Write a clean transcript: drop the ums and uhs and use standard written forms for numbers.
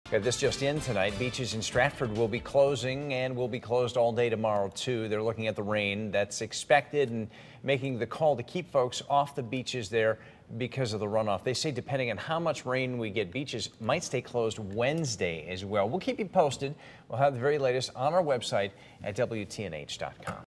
Okay, this just in tonight. Beaches in Stratford will be closing and will be closed all day tomorrow, too. They're looking at the rain that's expected and making the call to keep folks off the beaches there because of the runoff. They say depending on how much rain we get, beaches might stay closed Wednesday as well. We'll keep you posted. We'll have the very latest on our website at WTNH.com.